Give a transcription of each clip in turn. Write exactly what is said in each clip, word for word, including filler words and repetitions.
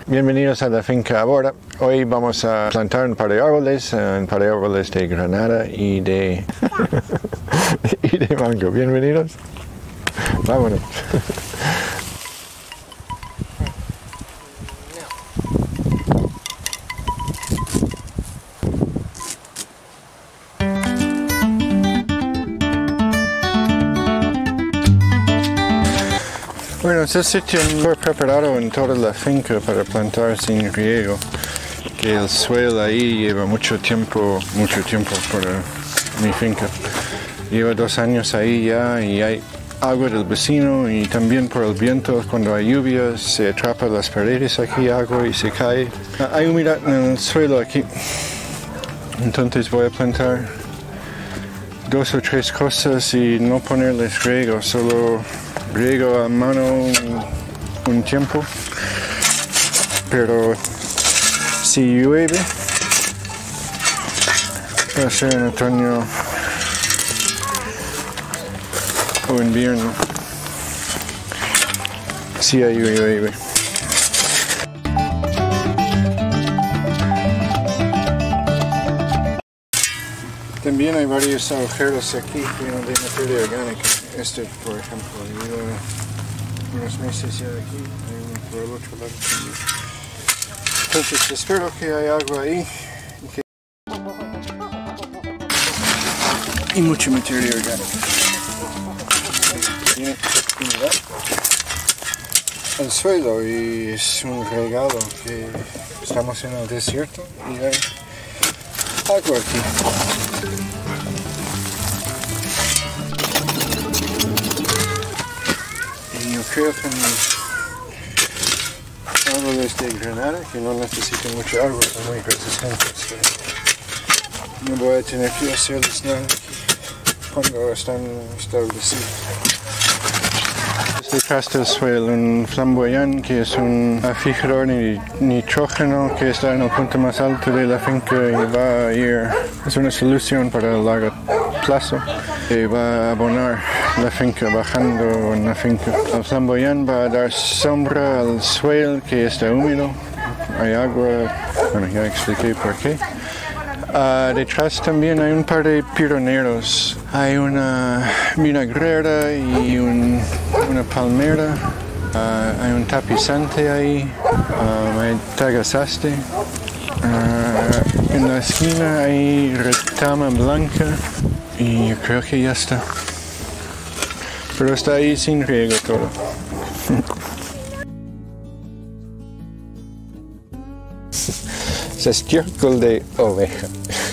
Bienvenidos a la finca Ahora. Hoy vamos a plantar un par de árboles, un par de árboles de granada y de, y de mango. Bienvenidos. Vámonos. Bueno, este sitio fue preparado en toda la finca para plantar sin riego, que el suelo ahí lleva mucho tiempo, mucho tiempo para mi finca. Lleva dos años ahí ya y hay agua del vecino y también por el viento, cuando hay lluvia se atrapa las paredes aquí, agua y se cae. Hay humedad en el suelo aquí, entonces voy a plantar dos o tres cosas y no ponerles riego, solo riego a mano un, un tiempo, pero si llueve va a ser en otoño o invierno, si hay llueve. También hay varios agujeros aquí llenos de materia orgánica. Este, por ejemplo, lleva unos meses ya aquí, hay uno por el otro lado también. Entonces espero que haya agua ahí que... y mucha materia orgánica. Tiene humedad el suelo y es un regalo que estamos en el desierto y hay agua aquí. Yo creo que mis árboles de granada, que no necesitan mucho agua, son muy resistentes. No voy a tener que hacerles nada cuando están establecidos. Detrás del suelo, un flamboyant, que es un fijador de nitrógeno que está en el punto más alto de la finca y va a ir, es una solución para el largo plazo, y va a abonar la finca, bajando en la finca. El flamboyant va a dar sombra al suelo que está húmedo, hay agua, bueno, ya expliqué por qué. Uh, detrás también hay un par de pironeros, hay una vinagrera y un, una palmera, uh, hay un tapizante ahí, um, hay tagasaste, uh, en la esquina hay retama blanca y yo creo que ya está, pero está ahí sin riego todo. Es estiércol de oveja.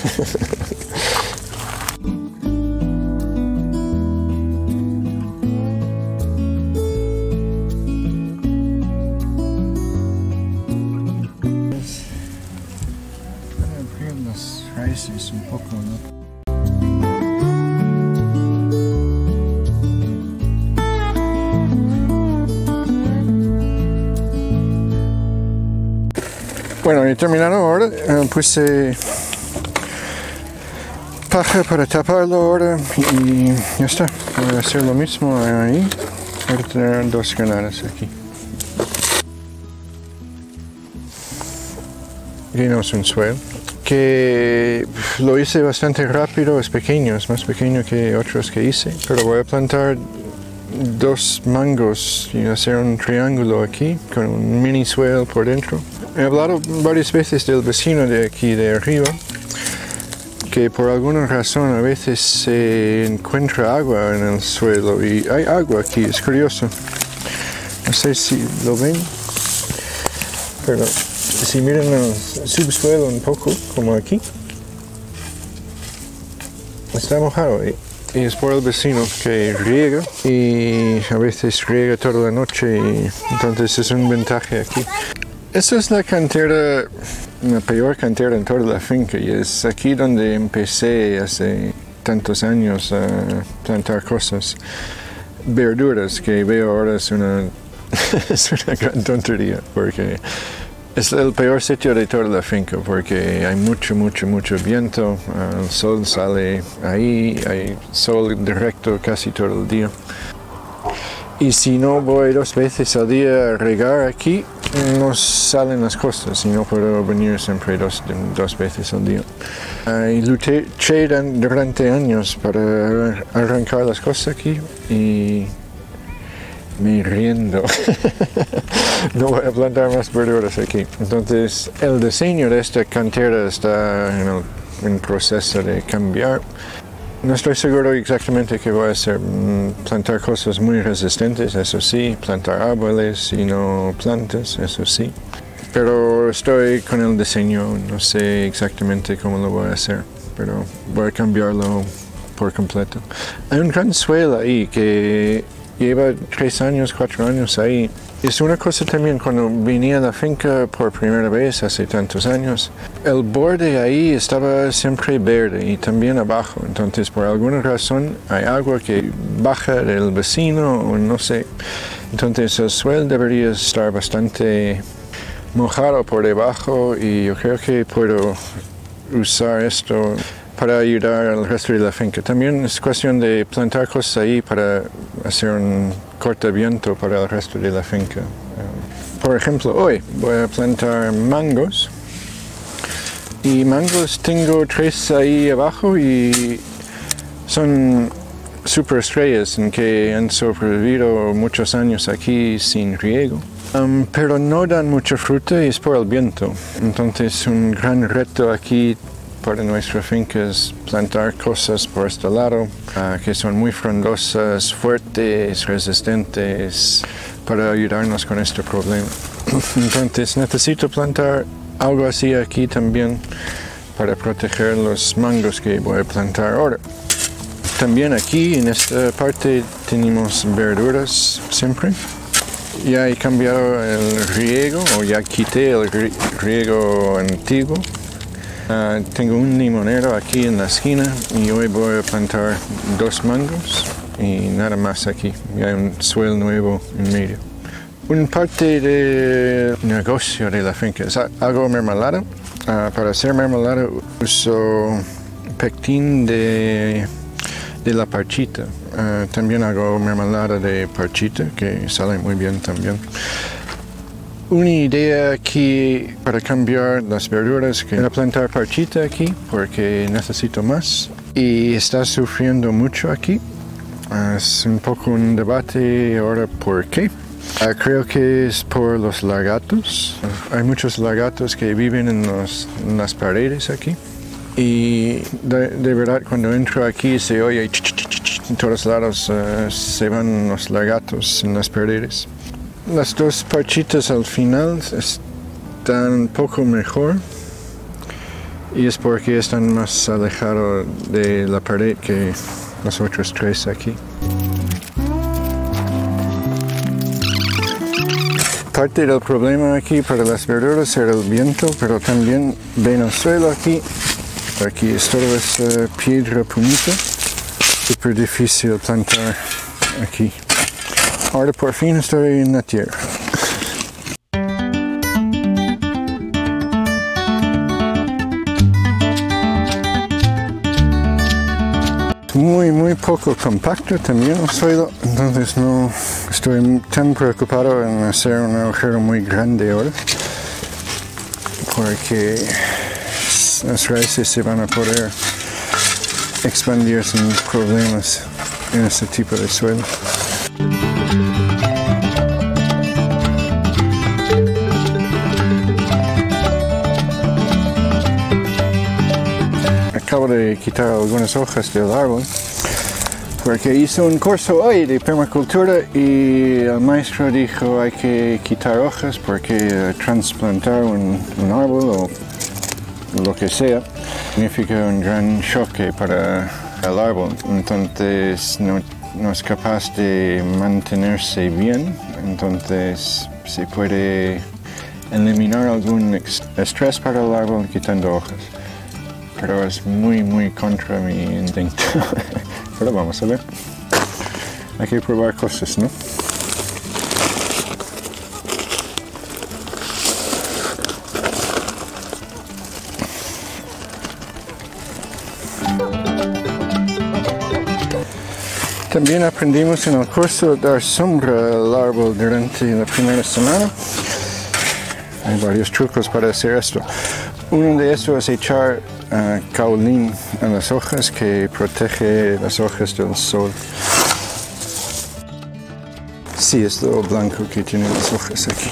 Voy a abrir las raíces un poco, ¿no? Bueno, he terminado ahora, uh, puse paja para taparlo ahora y ya está. Voy a hacer lo mismo ahí. Voy a tener dos granadas aquí. Llenos un suelo que lo hice bastante rápido, es pequeño, es más pequeño que otros que hice, pero voy a plantar dos mangos y hacer un triángulo aquí con un mini suelo por dentro. He hablado varias veces del vecino de aquí de arriba, que por alguna razón a veces se encuentra agua en el suelo y hay agua aquí, es curioso. No sé si lo ven, pero si miran el subsuelo un poco, como aquí, está mojado y, y es por el vecino que riega y a veces riega toda la noche y entonces es un ventaja aquí. Esta es la cantera, la peor cantera en toda la finca y es aquí donde empecé hace tantos años a plantar cosas. Verduras, que veo ahora es una, es una gran tontería porque es el peor sitio de toda la finca porque hay mucho, mucho, mucho viento, el sol sale ahí, hay sol directo casi todo el día. Y si no voy dos veces al día a regar aquí, no salen las cosas y no puedo venir siempre dos, dos veces al día. Uh, y luché durante años para arrancar las cosas aquí y me rindo. No voy a plantar más verduras aquí. Entonces el diseño de esta cantera está en el en proceso de cambiar. No estoy seguro exactamente qué voy a hacer. Plantar cosas muy resistentes, eso sí. Plantar árboles y no plantas, eso sí. Pero estoy con el diseño, no sé exactamente cómo lo voy a hacer, pero voy a cambiarlo por completo. Hay un gran suelo ahí que lleva tres años, cuatro años ahí. Es una cosa también cuando venía a la finca por primera vez hace tantos años, el borde ahí estaba siempre verde y también abajo, entonces por alguna razón hay agua que baja del vecino o no sé, entonces el suelo debería estar bastante mojado por debajo y yo creo que puedo usar esto para ayudar al resto de la finca. También es cuestión de plantar cosas ahí para hacer un cortaviento para el resto de la finca. Por ejemplo, hoy voy a plantar mangos. Y mangos tengo tres ahí abajo y son superestrellas en que han sobrevivido muchos años aquí sin riego. Um, pero no dan mucha fruta y es por el viento. Entonces un gran reto aquí para nuestra finca es plantar cosas por este lado uh, que son muy frondosas, fuertes, resistentes para ayudarnos con este problema. Entonces necesito plantar algo así aquí también para proteger los mangos que voy a plantar ahora. También aquí en esta parte tenemos verduras siempre. Ya he cambiado el riego o ya quité el riego antiguo. Uh, tengo un limonero aquí en la esquina y hoy voy a plantar dos mangos y nada más aquí. Y hay un suelo nuevo en medio. Una parte del negocio de la finca es hago mermelada. Uh, para hacer mermelada uso pectín de, de la parchita. Uh, también hago mermelada de parchita que sale muy bien también. Una idea aquí para cambiar las verduras que era plantar parchita aquí porque necesito más y está sufriendo mucho aquí. Es un poco un debate ahora por qué. Uh, creo que es por los lagartos. Uh, hay muchos lagartos que viven en, los, en las paredes aquí y de, de verdad cuando entro aquí se oye ch ch ch ch, en todos lados uh, se van los lagartos en las paredes. Las dos parchitas al final están un poco mejor y es porque están más alejados de la pared que los otros tres aquí. Parte del problema aquí para las verduras era el viento, pero también ven el suelo aquí. Aquí es toda esa piedra punita, súper difícil plantar aquí. Ahora por fin estoy en la tierra. Muy muy poco compacto también el suelo, entonces no estoy tan preocupado en hacer un agujero muy grande ahora porque las raíces se van a poder expandir sin problemas en este tipo de suelo. Acabo de quitar algunas hojas del árbol porque hice un curso hoy de permacultura y el maestro dijo hay que quitar hojas porque transplantar un, un árbol o lo que sea significa un gran choque para el árbol, entonces no, no es capaz de mantenerse bien, entonces se puede eliminar algún estrés para el árbol quitando hojas. Pero es muy muy contra mi instinto. Pero vamos a ver. Hay que probar cosas, ¿no? También aprendimos en el curso dar sombra al árbol durante la primera semana. Hay varios trucos para hacer esto. Uno de estos es echar uh, caolín a las hojas que protege las hojas del sol. Sí, es lo blanco que tienen las hojas aquí.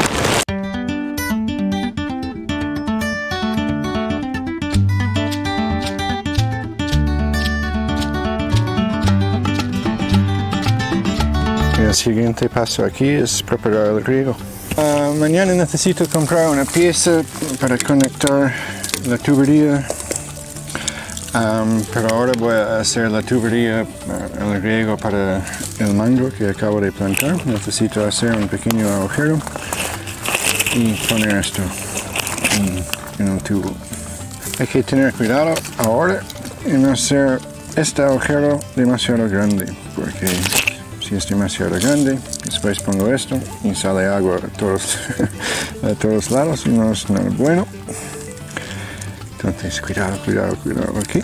El siguiente paso aquí es preparar el riego. Uh, mañana necesito comprar una pieza para conectar la tubería, um, pero ahora voy a hacer la tubería, uh, el riego para el mango que acabo de plantar. Necesito hacer un pequeño agujero y poner esto en, en el tubo. Hay que tener cuidado ahora y no hacer este agujero demasiado grande, porque si es demasiado grande, después pongo esto y sale agua a todos, a todos lados y no es nada bueno. Entonces cuidado, cuidado, cuidado aquí.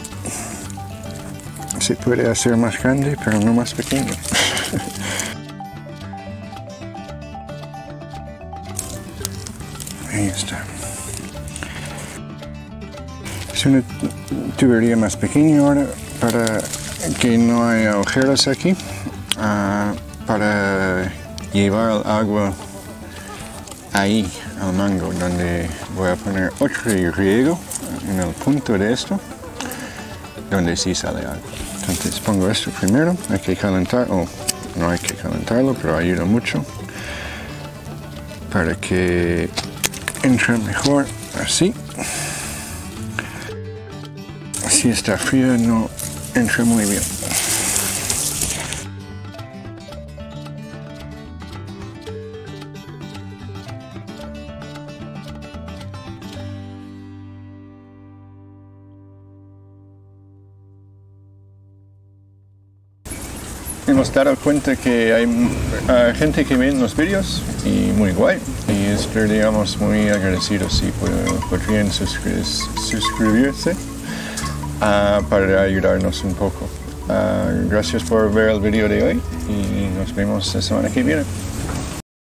Se puede hacer más grande, pero no más pequeño. Ahí está. Es una tubería más pequeña ahora para que no haya agujeros aquí. Uh, para llevar el agua ahí al mango, donde voy a poner otro riego en el punto de esto, donde sí sale agua. Entonces pongo esto primero, hay que calentar, o oh, no hay que calentarlo, pero ayuda mucho para que entre mejor así. Si está frío no entra muy bien. Hemos dado cuenta que hay uh, gente que ve los vídeos y muy guay, y estaríamos muy agradecidos si podrían suscri suscribirse uh, para ayudarnos un poco. Uh, gracias por ver el vídeo de hoy y nos vemos la semana que viene.